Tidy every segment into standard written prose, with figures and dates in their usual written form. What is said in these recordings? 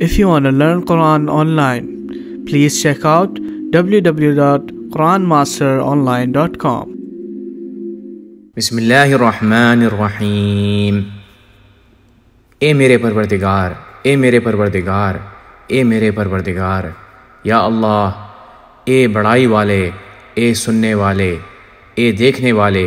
If you want to learn Quran online, please check out www.quranmasteronline.com. بسم اللہ الرحمن الرحیم۔ اے میرے پروردگار، اے میرے پروردگار، اے میرے پروردگار، یا اللہ، اے بڑائی والے، اے سننے والے، اے دیکھنے والے،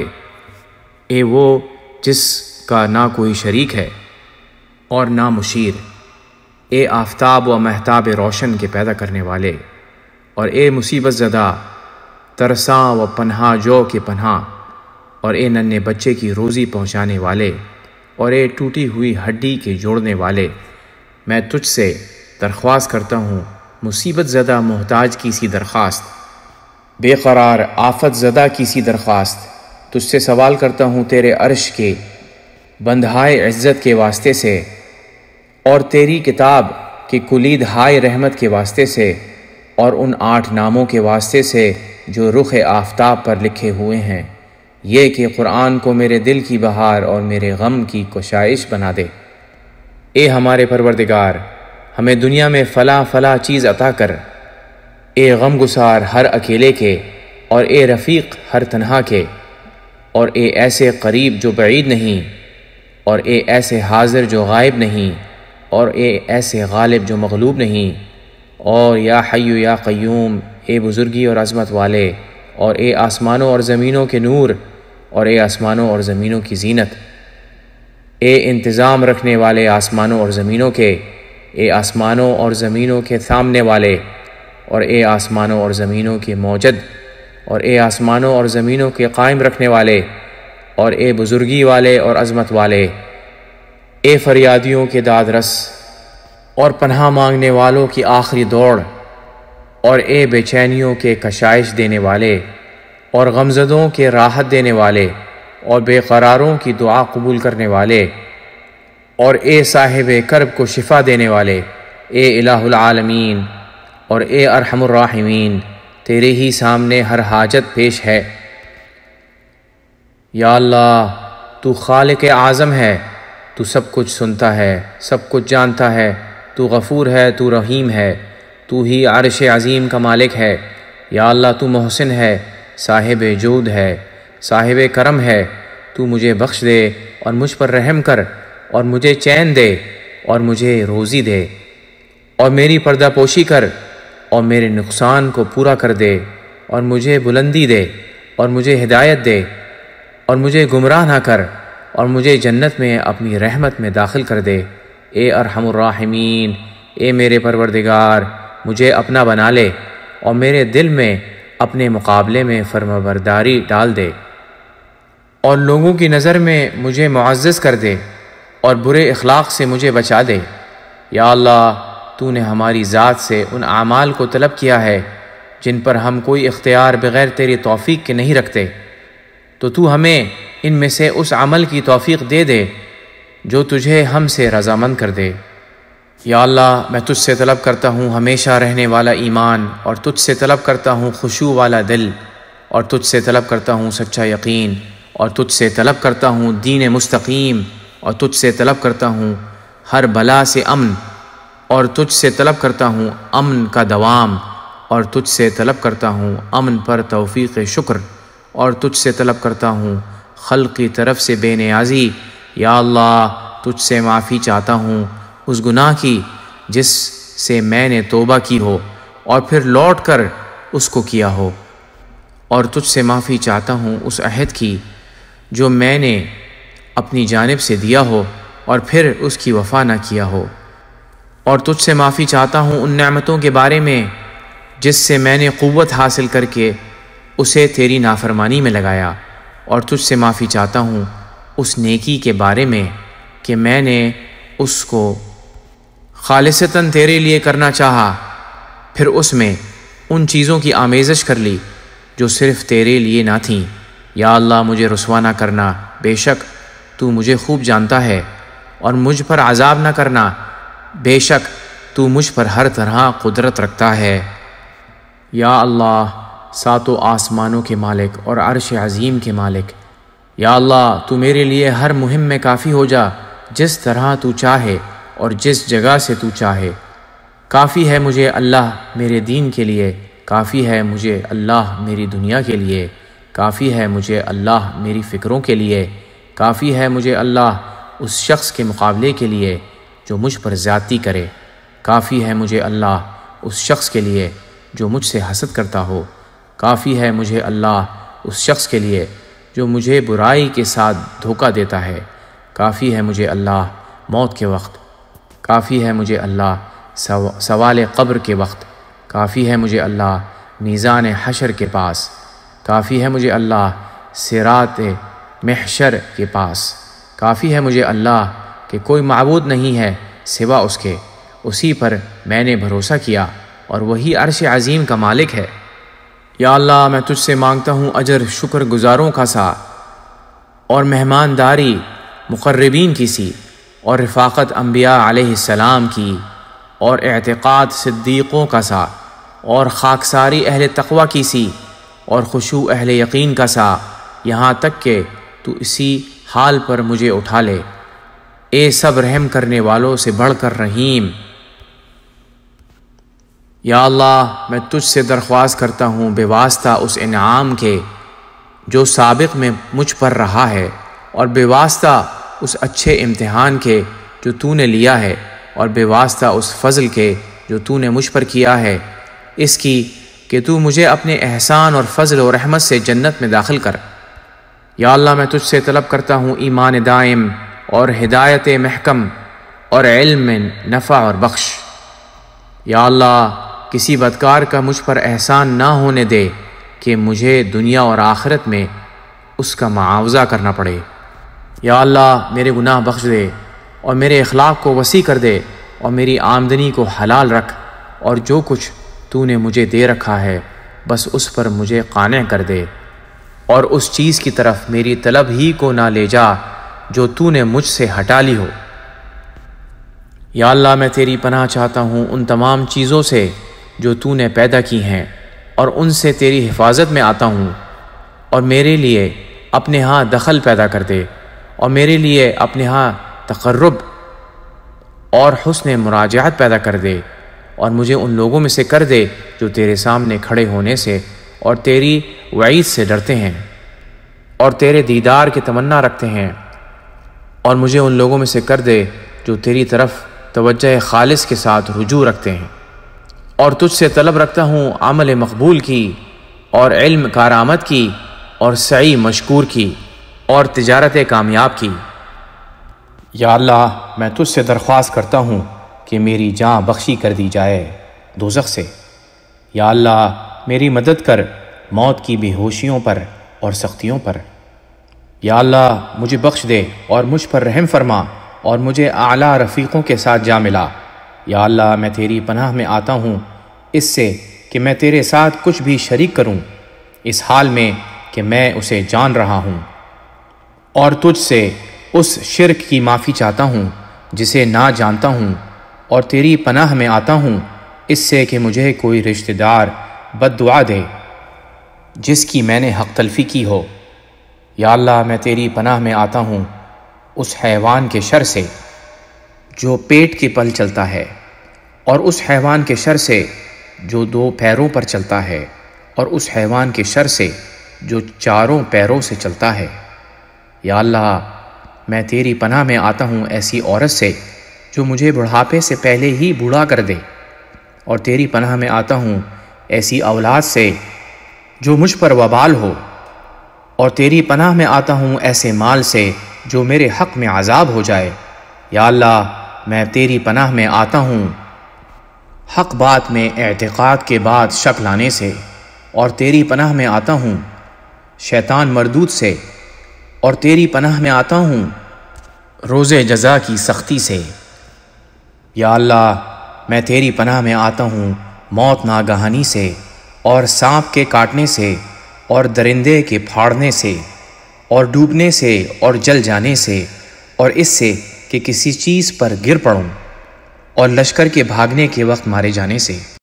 اے وہ جس کا نہ کوئی شریک ہے اور نہ مشیر، اے آفتاب و مہتاب روشن کے پیدا کرنے والے، اور اے مصیبت زدہ ترساں و پنہا جو کے پناہ، اور اے ننھے بچے کی روزی پہنچانے والے، اور اے ٹوٹی ہوئی ہڈی کے جوڑنے والے، میں تجھ سے درخواست کرتا ہوں مصیبت زدہ محتاج کی سی درخواست، بے قرار آفت زدہ کی سی درخواست، تجھ سے سوال کرتا ہوں تیرے عرش کے بندھائے عزت کے واسطے سے، اور تیری کتاب کی کلید ہائے رحمت کے واسطے سے، اور ان 8 ناموں کے واسطے سے جو رخ آفتاب پر لکھے ہوئے ہیں، یہ کہ قرآن کو میرے دل کی بہار اور میرے غم کی کشائش بنا دے۔ اے ہمارے پروردگار، ہمیں دنیا میں فلاں فلاں چیز عطا کر، اے غم گسار ہر اکیلے کے، اور اے رفیق ہر تنہا کے، اور اے ایسے قریب جو بعید نہیں، اور اے ایسے حاضر جو غائب نہیں، اور اے ایسے غالب جو مغلوب نہیں، اور یا حی یا قیوم، اے بزرگی اور عظمت والے، اور اے آسمانوں اور زمینوں کے نور، اور اے آسمانوں اور زمینوں کی زینت، اے انتظام رکھنے والے آسمانوں اور زمینوں کے، اے آسمانوں اور زمینوں کے تھامنے والے، اور اے آسمانوں اور زمینوں کے موجد، اور اے آسمانوں اور زمینوں کے قائم رکھنے والے، اور اے بزرگی والے اور عظمت والے، اے فریادیوں کے داد رس اور پناہ مانگنے والوں کی آخری دوڑ، اور اے بے چینیوں کے کشائش دینے والے، اور غمزدوں کے راحت دینے والے، اور بے قراروں کی دعا قبول کرنے والے، اور اے صاحب کرب کو شفا دینے والے، اے الہ العالمین، اور اے ارحم الراحمین، تیرے ہی سامنے ہر حاجت پیش ہے۔ یا اللہ، تو خالق اعظم ہے، تو سب کچھ سنتا ہے، سب کچھ جانتا ہے، تو غفور ہے، تو رحیم ہے، تو ہی عرش عظیم کا مالک ہے۔ یا اللہ، تو محسن ہے، صاحب جود ہے، صاحب کرم ہے، تو مجھے بخش دے اور مجھ پر رحم کر، اور مجھے چین دے اور مجھے روزی دے، اور میری پردہ پوشی کر، اور میرے نقصان کو پورا کر دے، اور مجھے بلندی دے، اور مجھے ہدایت دے، اور مجھے گمراہ نہ کر، اور مجھے جنت میں اپنی رحمت میں داخل کر دے۔ اے ارحم الراحمین، اے میرے پروردگار، مجھے اپنا بنا لے، اور میرے دل میں اپنے مقابلے میں فرمانبرداری ڈال دے، اور لوگوں کی نظر میں مجھے معزز کر دے، اور برے اخلاق سے مجھے بچا دے۔ یا اللہ، تو نے ہماری ذات سے ان اعمال کو طلب کیا ہے جن پر ہم کوئی اختیار بغیر تیری توفیق کے نہیں رکھتے، تو تو ہمیں ان میں سے اس عمل کی توفیق دے دے جو تجھے ہم سے رضامند کر دے۔ یا اللہ، میں تجھ سے طلب کرتا ہوں ہمیشہ رہنے والا ایمان، اور تجھ سے طلب کرتا ہوں خشوع والا دل، اور تجھ سے طلب کرتا ہوں سچا یقین، اور تجھ سے طلب کرتا ہوں دین مستقیم، اور تجھ سے طلب کرتا ہوں ہر بلا سے امن، اور تجھ سے طلب کرتا ہوں امن کا دوام، اور تجھ سے طلب کرتا ہوں امن پر توفیق شکر، اور تجھ سے طلب کرتا ہوں خلق کی طرف سے بے نیازی۔ یا اللہ، تجھ سے معافی چاہتا ہوں اس گناہ کی جس سے میں نے توبہ کی ہو اور پھر لوٹ کر اس کو کیا ہو، اور تجھ سے معافی چاہتا ہوں اس عہد کی جو میں نے اپنی جانب سے دیا ہو اور پھر اس کی وفا نہ کیا ہو، اور تجھ سے معافی چاہتا ہوں ان نعمتوں کے بارے میں جس سے میں نے قوت حاصل کر کے اسے تیری نافرمانی میں لگایا، اور تجھ سے معافی چاہتا ہوں اس نیکی کے بارے میں کہ میں نے اس کو خالصتاً تیرے لیے کرنا چاہا، پھر اس میں ان چیزوں کی آمیزش کر لی جو صرف تیرے لیے نہ تھیں۔ یا اللہ، مجھے رسوا نہ کرنا، بے شک تو مجھے خوب جانتا ہے، اور مجھ پر عذاب نہ کرنا، بے شک تو مجھ پر ہر طرح قدرت رکھتا ہے۔ یا اللہ، 7 آسمانوں کے مالک اور عرش عظیم کے مالک، یا اللہ، تو میرے لیے ہر مہم میں کافی ہو جا، جس طرح تو چاہے اور جس جگہ سے تو چاہے۔ کافی ہے مجھے اللہ میرے دین کے لیے، کافی ہے مجھے اللہ میری دنیا کے لیے، کافی ہے مجھے اللہ میری فکروں کے لیے، کافی ہے مجھے اللہ اس شخص کے مقابلے کے لیے جو مجھ پر زیادتی کرے، کافی ہے مجھے اللہ اس شخص کے لیے جو مجھ سے حسد کرتا ہو، کافی ہے مجھے اللہ اس شخص کے لیے جو مجھے برائی کے ساتھ دھوکہ دیتا ہے، کافی ہے مجھے اللہ موت کے وقت، کافی ہے مجھے اللہ سوال قبر کے وقت، کافی ہے مجھے اللہ میزان حشر کے پاس، کافی ہے مجھے اللہ صراط محشر کے پاس، کافی ہے مجھے اللہ کہ کوئی معبود نہیں ہے سوا اس کے، اسی پر میں نے بھروسہ کیا اور وہی عرش عظیم کا مالک ہے۔ یا اللہ میں تجھ سے مانگتا ہوں اجر شکر گزاروں کا سا، اور مہمانداری مقربین کی سی، اور رفاقت انبیاء علیہ السلام کی، اور اعتقاد صدیقوں کا سا، اور خاکساری اہل تقوی کی سی، اور خشوع اہل یقین کا سا، یہاں تک کہ تو اسی حال پر مجھے اٹھا لے، اے سب رحم کرنے والوں سے بڑھ کر رحیم۔ یا اللہ میں تجھ سے درخواست کرتا ہوں بے واسطہ اس انعام کے جو سابق میں مجھ پر رہا ہے، اور بے واسطہ اس اچھے امتحان کے جو تو نے لیا ہے، اور بے واسطہ اس فضل کے جو تو نے مجھ پر کیا ہے، اس کی کہ تو مجھے اپنے احسان اور فضل و رحمت سے جنت میں داخل کر۔ یا اللہ میں تجھ سے طلب کرتا ہوں ایمان دائم اور ہدایت محکم اور علم نفع اور بخش۔ یا اللہ کسی بدکار کا مجھ پر احسان نہ ہونے دے کہ مجھے دنیا اور آخرت میں اس کا معاوضہ کرنا پڑے۔ یا اللہ میرے گناہ بخش دے، اور میرے اخلاق کو وسیع کر دے، اور میری آمدنی کو حلال رکھ، اور جو کچھ تو نے مجھے دے رکھا ہے بس اس پر مجھے قانع کر دے، اور اس چیز کی طرف میری طلب ہی کو نہ لے جا جو تو نے مجھ سے ہٹا لی ہو۔ یا اللہ میں تیری پناہ چاہتا ہوں ان تمام چیزوں سے جو تو نے پیدا کی ہیں، اور ان سے تیری حفاظت میں آتا ہوں، اور میرے لیے اپنے ہاں دخل پیدا کر دے، اور میرے لیے اپنے ہاں تقرب اور حسن مراجعت پیدا کر دے، اور مجھے ان لوگوں میں سے کر دے جو تیرے سامنے کھڑے ہونے سے اور تیری وعید سے ڈرتے ہیں، اور تیرے دیدار کی تمنا رکھتے ہیں، اور مجھے ان لوگوں میں سے کر دے جو تیری طرف توجہ خالص کے ساتھ رجوع رکھتے ہیں۔ اور تجھ سے طلب رکھتا ہوں عمل مقبول کی، اور علم کارآمد کی، اور سعی مشکور کی، اور تجارت کامیاب کی۔ یا اللہ میں تجھ سے درخواست کرتا ہوں کہ میری جان بخشی کر دی جائے دوزخ سے۔ یا اللہ میری مدد کر موت کی بے ہوشیوں پر اور سختیوں پر۔ یا اللہ مجھے بخش دے اور مجھ پر رحم فرما، اور مجھے اعلیٰ رفیقوں کے ساتھ جا ملا۔ یا اللہ میں تیری پناہ میں آتا ہوں اس سے کہ میں تیرے ساتھ کچھ بھی شریک کروں، اس حال میں کہ میں اسے جان رہا ہوں، اور تجھ سے اس شرک کی معافی چاہتا ہوں جسے نہ جانتا ہوں، اور تیری پناہ میں آتا ہوں اس سے کہ مجھے کوئی رشتہ دار بد دعا دے جس کی میں نے حق تلفی کی ہو۔ یا اللہ میں تیری پناہ میں آتا ہوں اس حیوان کے شر سے جو پیٹ کے پل چلتا ہے، اور اس حیوان کے شر سے جو 2 پیروں پر چلتا ہے، اور اس حیوان کے شر سے جو 4 پیروں سے چلتا ہے۔ یا اللہ میں تیری پناہ میں آتا ہوں ایسی عورت سے جو مجھے بڑھاپے سے پہلے ہی بوڑھا کر دے، اور تیری پناہ میں آتا ہوں ایسی اولاد سے جو مجھ پر وبال ہو، اور تیری پناہ میں آتا ہوں ایسے مال سے جو میرے حق میں عذاب ہو جائے۔ یا اللہ میں تیری پناہ میں آتا ہوں حق بات میں اعتقاد کے بعد شک لانے سے، اور تیری پناہ میں آتا ہوں شیطان مردود سے، اور تیری پناہ میں آتا ہوں روز جزا کی سختی سے۔ یا اللہ میں تیری پناہ میں آتا ہوں موت ناگہانی سے، اور سانپ کے کاٹنے سے، اور درندے کے پھاڑنے سے، اور ڈوبنے سے، اور جل جانے سے، اور اس سے کہ کسی چیز پر گر پڑوں، اور لشکر کے بھاگنے کے وقت مارے جانے سے۔